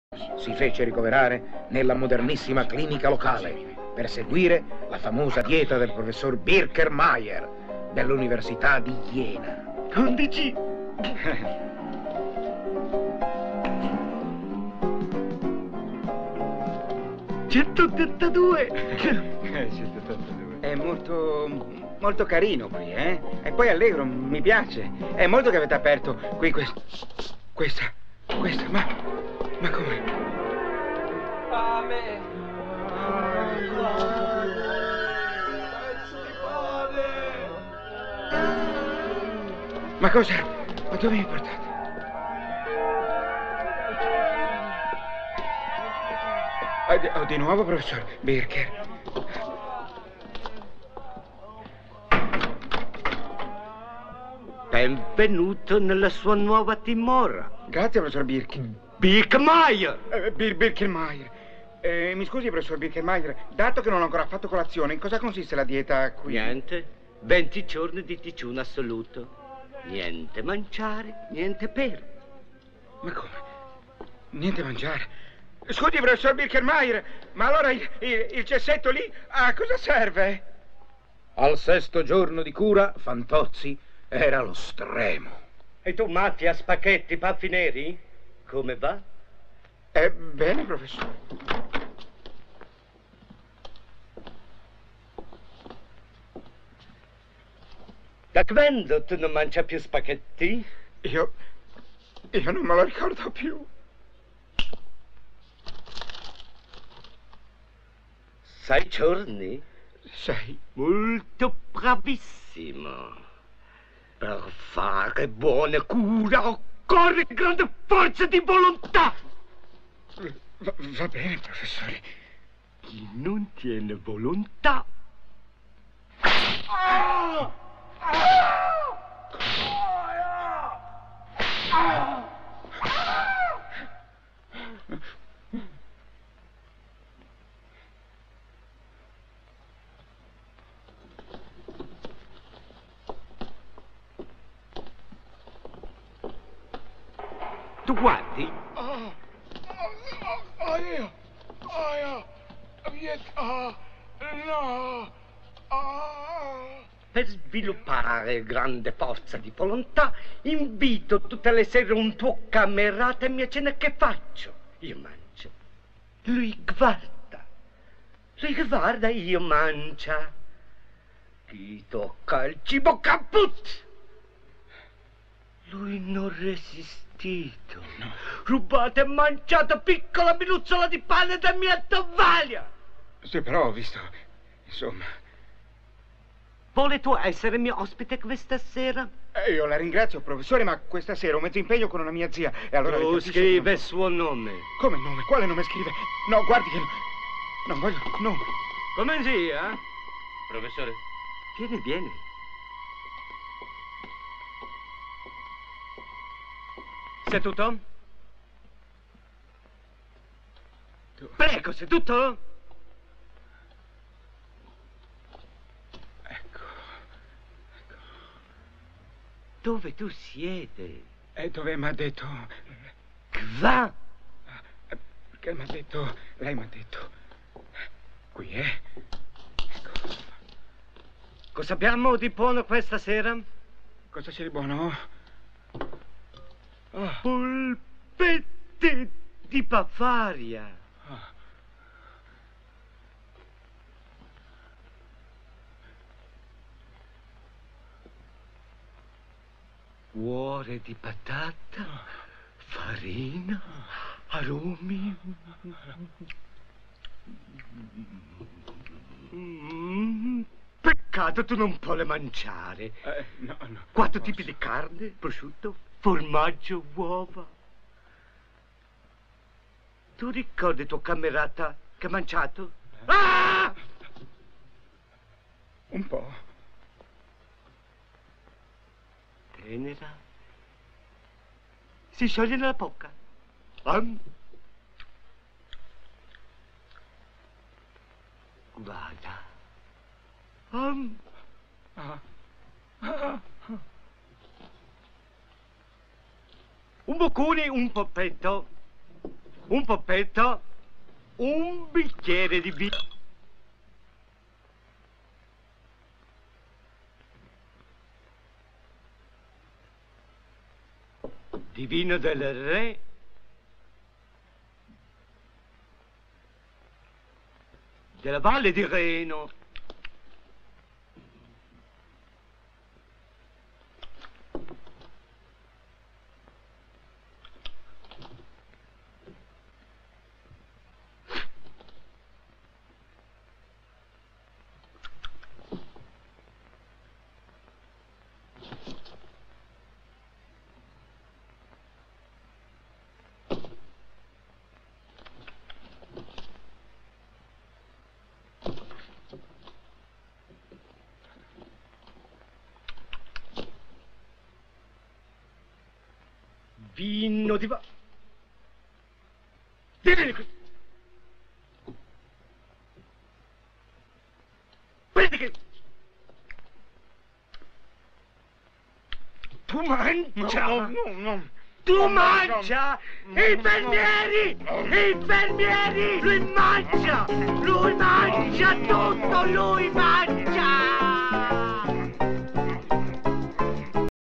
Si fece ricoverare nella modernissima clinica locale per seguire la famosa dieta del professor Birkermeyer dell'Università di Jena. 11. 182. 182. È molto carino qui, eh? E poi allegro, mi piace. È molto che avete aperto qui questa, ma come? Fame. Ma cosa? Ma dove mi portate? Oh, di nuovo, professor Birker. Benvenuto nella sua nuova dimora. Grazie, professor Birker. Birkermeyer! Birkermeyer. Mi scusi, professor Birkermeyer, dato che non ho ancora fatto colazione, in cosa consiste la dieta qui? Niente. 20 giorni di digiuno assoluto. Niente mangiare, niente bere. Ma come? Niente mangiare? Scusi, professor Birkermeyer, ma allora il cessetto lì a cosa serve? Al 6° giorno di cura, Fantozzi era allo stremo. E tu matti a spaghetti, paffi neri? Come va? Bene, professore. Da quando tu non mangi più spaghetti? Io non me lo ricordo più. 6 giorni? 6. Molto bravissimo. Per fare buona cura occorre grande forza di volontà. Va bene, professore. Chi non tiene volontà... Tu guardi? No. Per sviluppare grande forza di volontà, invito tutte le sere un tuo camerata e mi cena che faccio. Io mangio. Lui guarda. E io mangia. Chi tocca il cibo caput. Lui non resistito. No. Rubate e mangiato piccola minuzzola di pane da mia tovaglia. Sì, però ho visto, insomma... Vuole tu essere mio ospite questa sera? Io la ringrazio, professore, ma questa sera ho mezzo impegno con una mia zia e allora... Tu scrive il suo nome. Come nome? Quale nome scrive? No, guardi che... Non voglio... nome. Come zia? Professore? Vieni. Seduto? Prego, seduto? Ecco. Dove tu siedi? E dove mi ha detto... Qua? Perché mi ha detto... Lei mi ha detto... Qui, Ecco. Cosa abbiamo di buono questa sera? Cosa c'è di buono? Oh. Polpette di Bavaria. Cuore di patata, farina, aromi. Peccato tu non puoi mangiare. No. 4 tipi di carne, prosciutto, formaggio, uova. Tu ricordi tuo camerata che ha mangiato? Ah! Un po'. Tenera. Si scioglie nella bocca. Guarda. Un boccone, un polpetto. un poppetto, un bicchiere di vino. Di vino del re. Della Valle di Reno. Vino di va... Vieni qui! Prendi che... Tu mangia! No. Tu mangia! Infermieri! Infermieri! Lui mangia! Lui mangia tutto! Lui mangia!